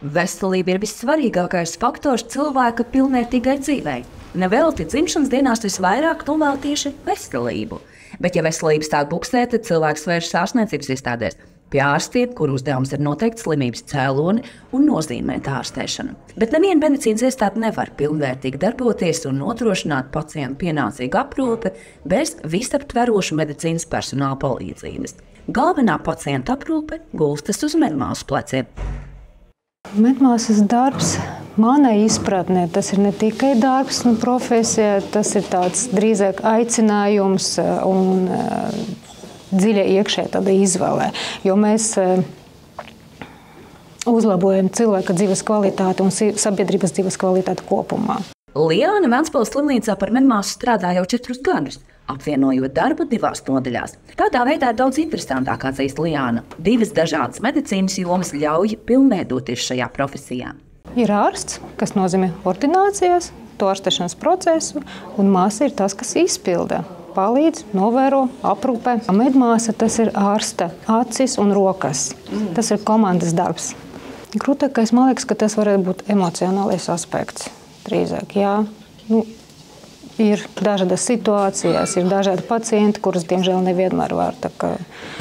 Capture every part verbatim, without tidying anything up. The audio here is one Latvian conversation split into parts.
Veselība ir vissvarīgākais faktors cilvēka pilnvērtīgai dzīvei. Nevelti dzimšanas dienās visvairāk novēl tieši veselību. Bet, ja veselība sāk buksēt, tad cilvēks vēršas ārstniecības iestādēs pie ārstiem, kur uzdevums ir noteikt slimības cēloni un nozīmēt ārstēšanu. Bet neviena medicīnas iestāde nevar pilnvērtīgi darboties un nodrošināt pacientu pienācīgu aprūpi bez visaptverošu medicīnas personāla palīdzības. Galvenā pacienta aprūpe gulstas uz medmāsu pleciem. Medmāsas darbs manai izpratnē, tas ir ne tikai darbs un profesija, tas ir tāds drīzāk aicinājums un dziļa iekšē tāda izvēle, jo mēs uzlabojam cilvēka dzīves kvalitāti un sabiedrības dzīves kvalitāti kopumā. Liāna Ventspils slimnīcā par medmāsu strādā jau četrus gadus, apvienojot darbu divās nodaļās. Tādā veidā ir daudz interesantāk atzīst Liāna. Divas dažādas medicīnas jomas ļauj pilnveidoties šajā profesijā. Ir ārsts, kas nozīmē ordinācijas, to ārstēšanas procesu, un māsa ir tas, kas izpilda, palīdz, novēro, aprūpē. Medmāsa tas ir ārsta acis un rokas. Tas ir komandas darbs. Grūtākais, man liekas, ka tas varētu būt emocionālais aspekts. Drīzāk, jā. Nu, ir dažādas situācijas, ir dažādi pacienti, kurus, diemžēl, nevienmēr var. Tā kā,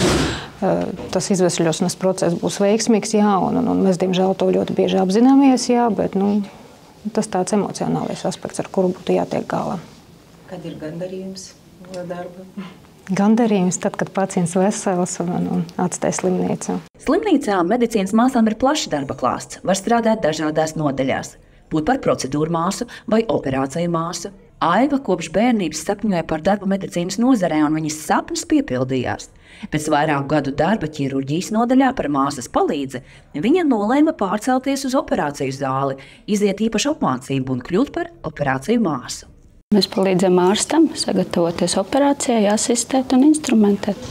tas izvesaļošanas process būs veiksmīgs, jā, un, un, un mēs, diemžēl, to ļoti bieži apzināmies, jā, bet nu, tas tāds emocionālais aspekts, ar kuru būtu jātiek galā. Kad ir gandarījums no darba? Gandarījums tad, kad pacients vesels un, un atstāj slimnīcu. Slimnīcā medicīnas māsām ir plašs darba klāsts, var strādāt dažādās nodaļās. Būt par procedūru māsu vai operāciju māsu. Aiva kopš bērnības sapņoja par darbu medicīnas nozarē, un viņas sapnis piepildījās. Pēc vairāku gadu darba ķirurģijas nodaļā par māsas palīdzi viņa nolēma pārcelties uz operāciju zāli, iziet īpašu apmācību un kļūt par operāciju māsu. Mēs palīdzam ārstam sagatavoties operācijai, asistēt un instrumentēt.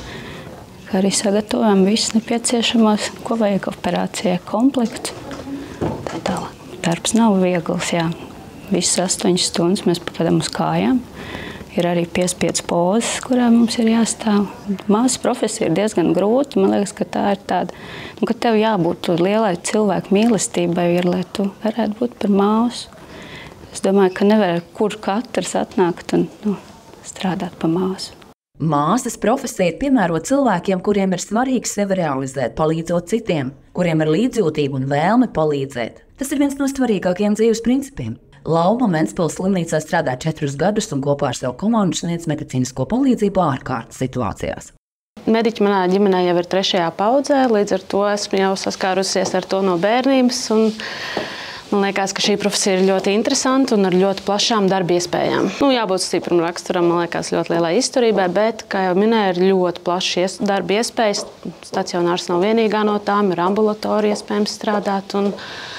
Kā arī sagatavojam visus nepieciešamos, ko vajag operācijai, komplekts. Tā tālāk. Darbs nav viegls, jā. Visas astoņas stundas mēs pavadām uz kājām. Ir arī piespiedas pozas, kurā mums ir jāstāv. Māsas profesija ir diezgan grūta. Man liekas, ka tā ir tāda, nu, ka tev jābūt lielai cilvēku mīlestībai, ir, lai tu varētu būt par māsu. Es domāju, ka nevar kur katrs atnākt un nu, strādāt par māsu. Māsas profesija ir piemērota cilvēkiem, kuriem ir svarīgi sevi realizēt, palīdzot citiem, kuriem ir līdzjūtība un vēlme palīdzēt. Tas ir viens no svarīgākajiem dzīves principiem. Lauma Ventspils slimnīcā strādā četrus gadus un kopā ar savu komandu sniedz medicīnisko palīdzību ārkārtas situācijās. Mediķi manā ģimenē jau ir trešajā paudzē, līdz ar to esmu jau saskārusies ar to no bērnības. Un man liekas, ka šī profesija ir ļoti interesanta un ar ļoti plašām darba iespējām. Nu, jābūt stipram raksturam, man liekas, ļoti lielai izturībai, bet, kā jau minēju, ir ļoti plašas darba iespējas. Stacionārs nav vienīgā no tām, ir ambulatorija iespējams strādāt un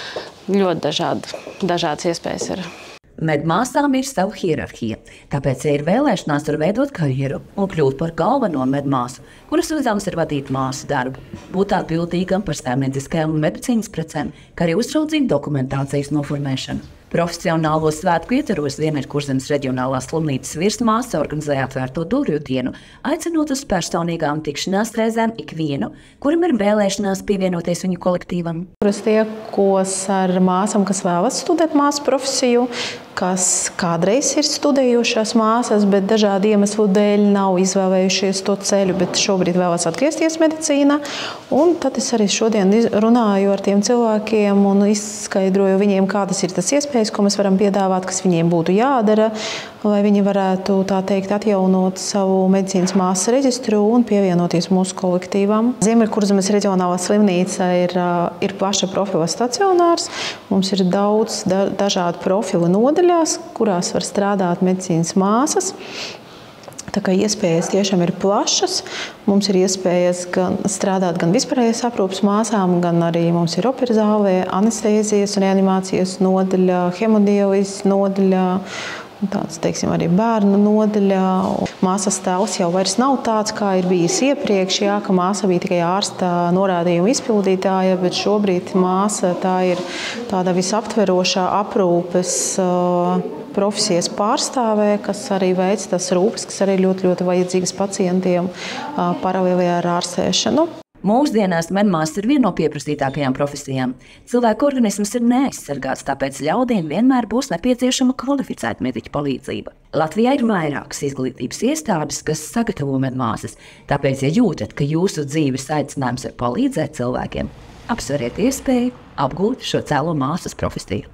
ļoti dažādi, dažādas iespējas ir. Medmāsām ir sava hierarhija, tāpēc, ja ir vēlēšanās, var veidot karjeru un kļūt par galveno medmāsu, kuras uzdevums ir vadīt māsu darbu, būt atbildīgam par saimnieciskajām un medicīnas precēm, kā arī uzraudzīt dokumentācijas noformēšanu. Profesionālo svētku ietvaros Dienvidu Kurzemes reģionālās slimnīcas virsmāsa organizēja atvērto durvju dienu, aicinot uz personīgām tikšanās reizēm ikvienu, kuram ir vēlēšanās pievienoties viņu kolektīvam. Es tiekos ar māsām, kas vēlas studēt māsu profesiju, kas kādreiz ir studējušās māsas, bet dažādu iemeslu dēļ nav izvēlējušies to ceļu, bet šobrīd vēlas atgriezties medicīnā. Un tad es arī šodien runāju ar tiem cilvēkiem un izskaidroju viņiem, kādas ir tas iespējas, ko mēs varam piedāvāt, kas viņiem būtu jādara, lai viņi varētu, tā teikt, atjaunot savu medicīnas māsas reģistru un pievienoties mūsu kolektīvam. Ziemeļkurzemes reģionālā slimnīca ir, ir plaša profila stacionārs. Mums ir daudz da, dažādu profilu nodaļās, kurās var strādāt medicīnas māsas. Tā kā iespējas tiešām ir plašas. Mums ir iespējas gan strādāt gan vispārējās aprūpes māsām, gan arī mums ir operzālē, anestēzijas un reanimācijas nodaļa, hemodialīzes nodaļa, tāds, teiksim, arī bērnu nodaļā. Māsas tēls jau vairs nav tāds, kā ir bijis iepriekš, jā, ka māsa bija tikai ārsta norādījuma izpildītāja, bet šobrīd māsa tā ir tāda visaptverošā aprūpes profesijas pārstāvē, kas arī veic tas rūpes, kas arī ļoti, ļoti vajadzīgas pacientiem paralēli ar ārstēšanu. Mūsdienās medmāsas ir viena no pieprasītākajām profesijām. Cilvēku organisms ir neaizsargāts, tāpēc ļaudīm vienmēr būs nepieciešama kvalificēta mediķa palīdzība. Latvijā ir vairākas izglītības iestādes, kas sagatavo medmāsas. Tāpēc, ja jūtat, ka jūsu dzīves aicinājums ir palīdzēt cilvēkiem, apsveriet iespēju apgūt šo cēlo māsas profesiju.